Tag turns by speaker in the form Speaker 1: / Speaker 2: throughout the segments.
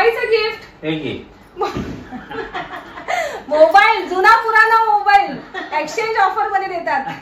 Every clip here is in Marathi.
Speaker 1: दिवाळीचं गिफ्ट
Speaker 2: हे घे.
Speaker 1: मोबाईल, जुना पुराणा मोबाईल एक्सचेंज ऑफर मध्ये देतात.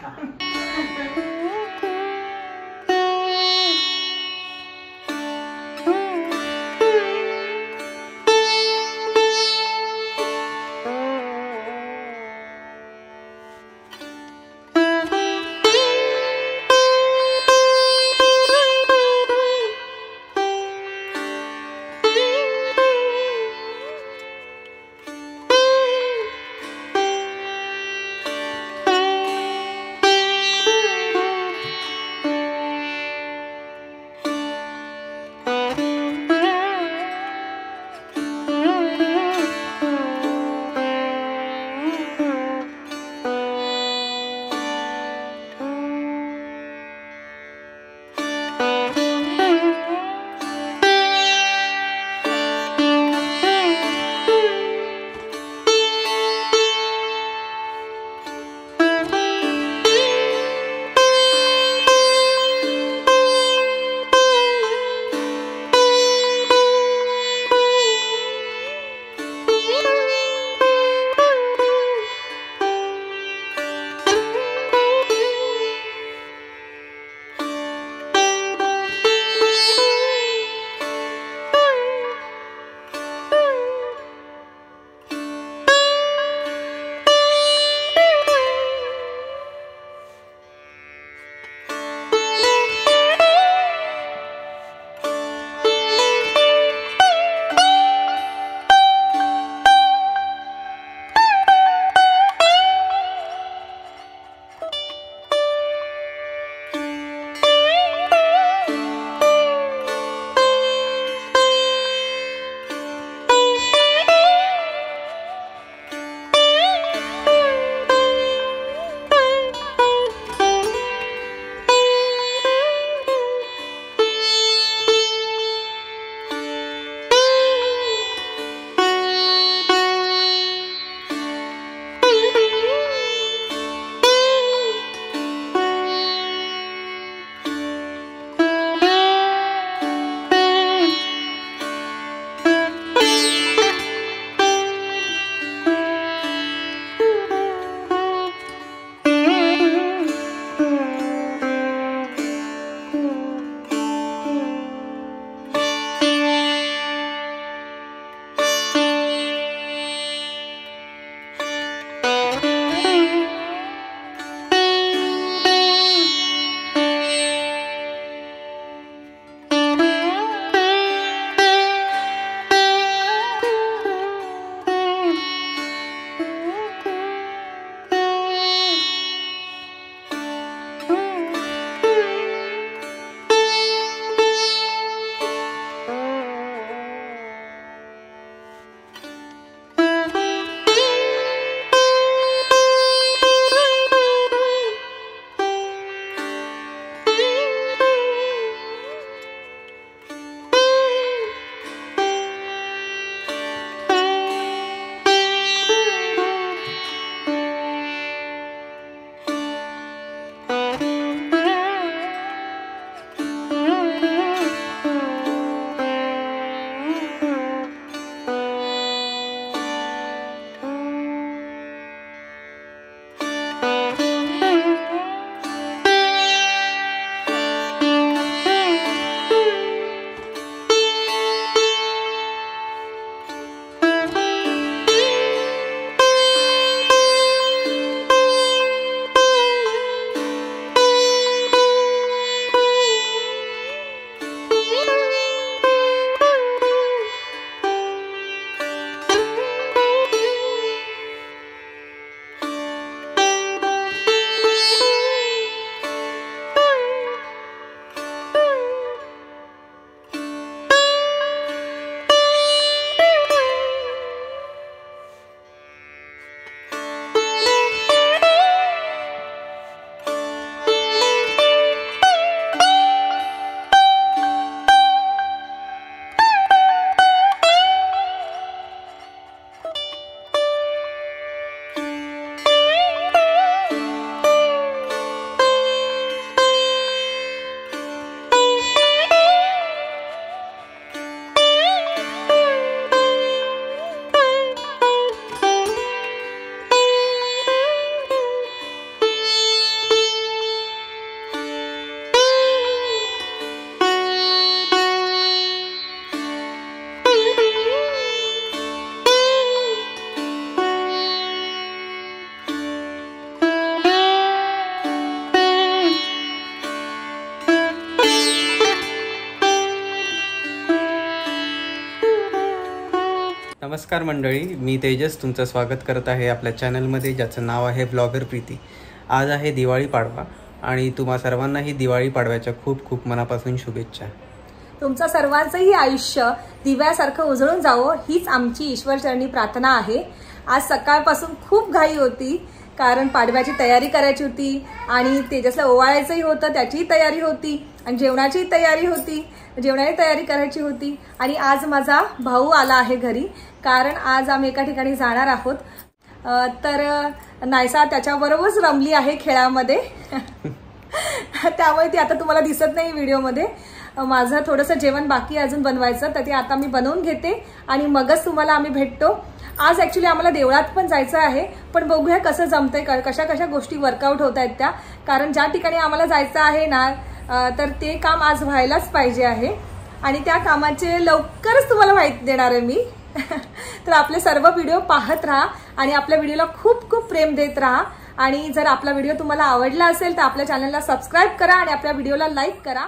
Speaker 2: नमस्कार मंडळी, मी तेजस तुमचं स्वागत करत आहे आपल्या चॅनलमध्ये ज्याचं नाव आहे व्लॉगरप्रिती. आज आहे दिवाळी पाडवा आणि तुम्हा सर्वांनाही दिवाळी पाडव्याच्या खूप खूप मनापासून शुभेच्छा.
Speaker 1: तुमचं सर्वांचंही आयुष्य दिव्यासारखं उजळून जावं हीच आमची ईश्वरचरणी प्रार्थना आहे. आज सकाळपासून खूप घाई होती कारण पाडव्याची तयारी करायची होती आणि तेजसला ओवाळायचंही होतं, त्याचीही तयारी होती आणि जेवणाचीही तयारी होती, जेवणाची तयारी करायची होती. आणि आज माझा भाऊ आला आहे घरी कारण आज आम्ही एका ठिकाणी जाणार आहोत. तर नायसा त्याच्याबरोबरच रमली आहे खेळामध्ये त्यामुळे ती आता तुम्हाला दिसत नाही व्हिडिओमध्ये. माझं थोडंसं जेवण बाकी अजून बनवायचं, तर ते आता मी बनवून घेते आणि मगच तुम्हाला आम्ही भेटतो. आज ॲक्च्युली आम्हाला देवळात पण जायचं आहे, पण बघूया कसं जमतंय, कशा कशा गोष्टी वर्कआउट होत आहेत त्या. कारण ज्या ठिकाणी आम्हाला जायचं आहे ना तर ते काम आज व्हायलाच पाहिजे आहे आणि त्या कामाचे लवकरच तुम्हाला माहिती देणार आहे मी. तर आपले सर्व व्हिडिओ पाहत राहा आणि आपल्या व्हिडिओला खूप खूप प्रेम देत राहा. आणि जर आपला व्हिडिओ तुम्हाला आवडला असेल तर आपल्या चॅनलला सबस्क्राईब करा आणि आपल्या व्हिडिओला लाईक करा.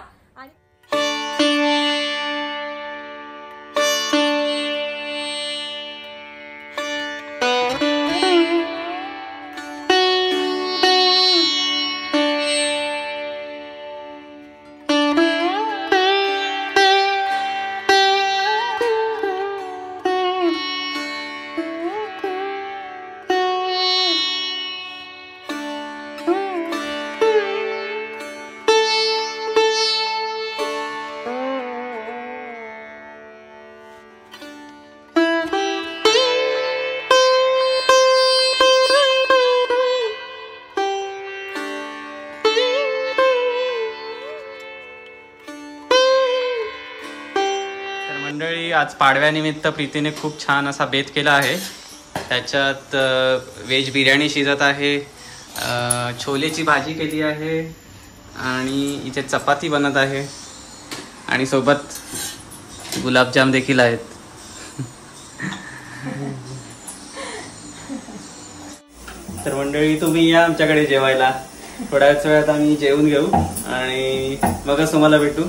Speaker 2: मंडळी, आज पाडव्यानिमित्त प्रीतीने खूप छान असा बेत केला आहे. त्याच्यात व्हेज बिर्याणी शिजत आहे, छोलेची भाजी केली आहे आणि इथे चपाती बनत आहे आणि सोबत गुलाबजाम देखील आहेत. तर मंडळी, तुम्ही या आमच्याकडे जेवायला. थोड्याच वेळात आम्ही जेवून घेऊ आणि मगच तुम्हाला भेटू.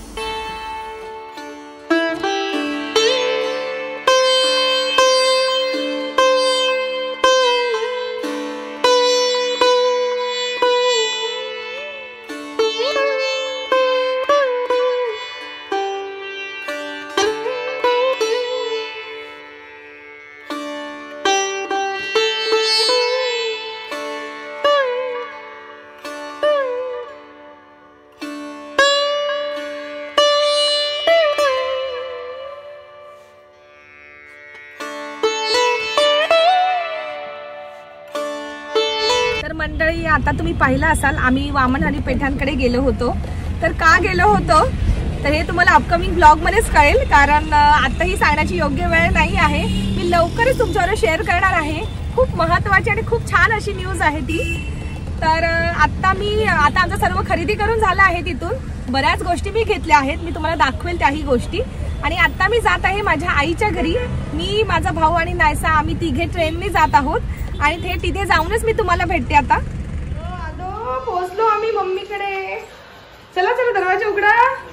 Speaker 1: मंडळी, आता तुम्ही पाहिलं असाल आम्ही वामन आणि पेठांकडे गेलो होतो. तर का गेलो होतो तर हे तुम्हाला अपकमिंग ब्लॉग मध्येच कळेल, कारण आताही सांगण्याची योग्य वेळ नाही आहे. मी लवकरच तुमच्यावर शेअर करणार आहे. खूप महत्त्वाची आणि खूप छान अशी न्यूज आहे ती. तर आता आमचं सर्व खरेदी करून झालं आहे. तिथून बऱ्याच गोष्टी मी घेतल्या आहेत, मी तुम्हाला दाखवेल त्याही गोष्टी. आणि आता मी जात आहे माझ्या आईच्या घरी. मी, माझा भाऊ आणि नायसा आम्ही तिघे ट्रेनने जात आहोत आणि थेट तिथे जाऊनच मी तुम्हाला भेटते. आता आलो, पोहोचलो आम्ही मम्मीकडे. चला चला दरवाजा उघडा.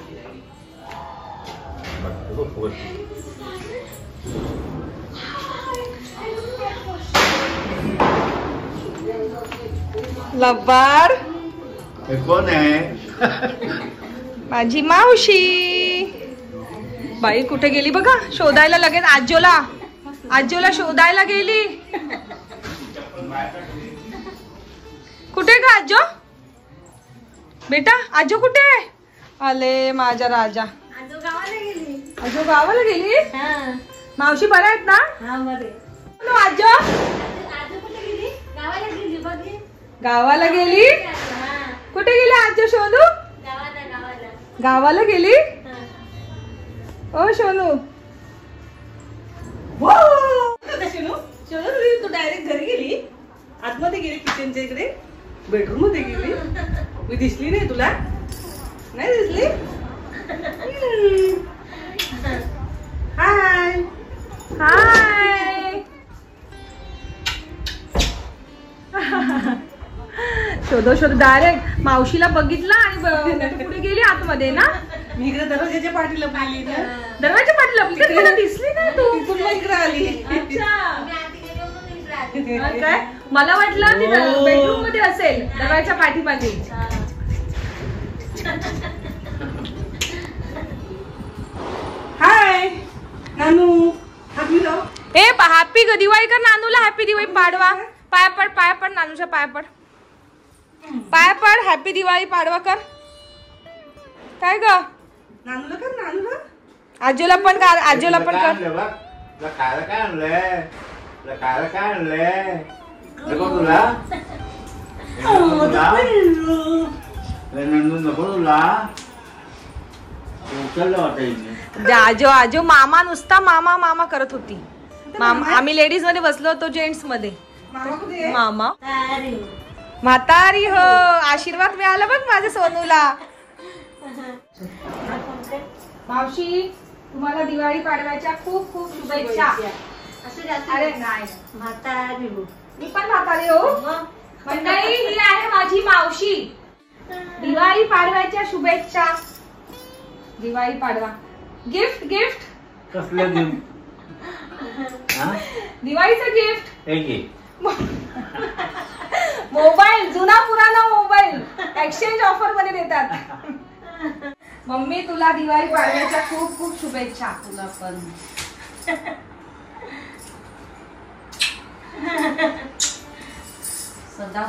Speaker 1: लब्बार
Speaker 3: कोण आहे?
Speaker 1: माझी मावशी. बाई कुठे गेली बघा, शोधायला लगेच. आजोला शोधायला गेली. कुठे का आजो? बेटा आजो कुठे? आले माझा राजा. आजो गावाला गेली. मावशी बऱ्या आहेत ना? आजो गावाला गेली. कुठे गेली आजो? शोनू गावाला गेली. ओ शोनू,
Speaker 4: तू डायरेक्ट घरी गेली, आतमध्ये गेली, किचनच्या इकडे बेडरूम मध्ये गेली. मी दिसली नाही तुला? नाही दिसली? हाय
Speaker 1: हाय. शोधो डायरेक्ट मावशीला बघितला आणि पुढे गेली आतमध्ये ना.
Speaker 4: मी इकडे दरवाजाच्या पाठी लपली ना.
Speaker 1: दरवाजा पाठी लपली तर मला दिसली नाही तू.
Speaker 4: तिथून मग इकडे आली.
Speaker 1: काय मला वाटलं ती बेडरूम मध्ये असेल दरवाजाच्या पाठीमागे.
Speaker 4: हाय नानू.
Speaker 1: हॅपी दिवाळी कर नानूला. हॅपी दिवाळी पाडवा. पाया पड नानूच्या पाया पड. हॅपी दिवाळी पाडवा कर. काय ग
Speaker 4: नानूला कर. नानूला
Speaker 1: आजोला पण कर. आजोला पण कर.
Speaker 3: खायला काय आणलंय? खायला काय आणलंय? नको तुला? नको तुला? उचललं वाटत.
Speaker 1: आजो मामा नुसता मामा करत होती. आम्ही लेडीज मध्ये बसलो होतो, जेंट्स मध्ये. मामा म्हातारी हो. आशीर्वाद मिळाला बघ माझ्या सोनूला. मावशी तुम्हाला दिवाळी पाडव्याच्या खूप खूप शुभेच्छा. अरे नाही
Speaker 5: म्हातारी हो.
Speaker 1: मी पण म्हातारी हो. मंडळी ही आहे माझी मावशी. दिवाळी पाडव्याच्या शुभेच्छा. दिवाळी पाडवा गिफ्ट
Speaker 3: कसलं गिफ्ट?
Speaker 1: दिवाळीचं गिफ्ट.
Speaker 3: हे घे.
Speaker 1: मोबाईल. जुना पुराणा मोबाईल एक्सचेंज ऑफर मध्ये देतात. मम्मी तुला दिवाळी पाडव्याच्या खूप खूप शुभेच्छा.
Speaker 5: तुला पण. सदा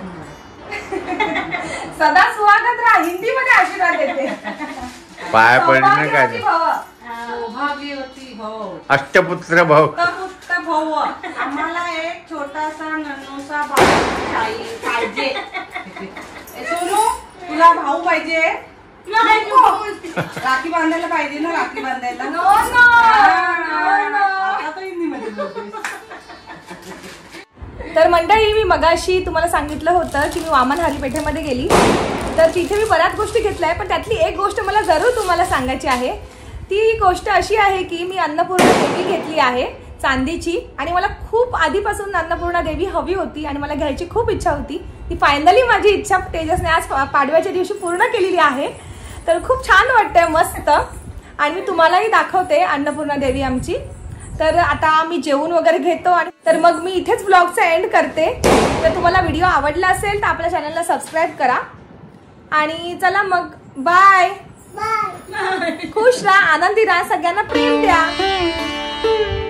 Speaker 5: सुहागत राहा. हिंदी मध्ये आशीर्वाद देते.
Speaker 3: पाय पडणे काय?
Speaker 5: सौभाग्यवती भव.
Speaker 3: अष्टपुत्र भाऊ.
Speaker 5: भाऊ. आम्हाला एक छोटासा नन्हूसा भाऊ पाहिजे.
Speaker 4: सोनू तुला भाऊ पाहिजे? राखी बांधायला पाहिजे ना. राखी बांधायला. आता तर हिंदीमध्ये बोलतेस.
Speaker 1: तर मंडळी मी मगाशी तुम्हाला सांगितलं होतं की मी वामन हरिपेठेमध्ये गेली, तर तिथे मी बऱ्याच गोष्टी घेतल्या आहे, पण त्यातली एक गोष्ट मला जरूर तुम्हाला सांगायची आहे. ती गोष्ट अशी आहे की मी अन्नपूर्णा देवी घेतली आहे चांदीची, आणि मला खूप आधीपासून अन्नपूर्णा देवी हवी होती आणि मला घ्यायची खूप इच्छा होती. ती फायनली माझी इच्छा तेजसने आज पाडव्याच्या दिवशी पूर्ण केलेली आहे. तर खूप छान वाटतंय, मस्त. आणि मी तुम्हालाही दाखवते अन्नपूर्णा देवी आमची. तर आता मी जेवून वगैरे घेतो, आणि तर मग मी इथेच ब्लॉगचा एंड करते. तर तुम्हाला व्हिडिओ आवडला असेल तर आपल्या चॅनलला सबस्क्राईब करा, आणि चला मग बाय. खुश राहा, आनंदी राहा, सगळ्यांना प्रेम द्या.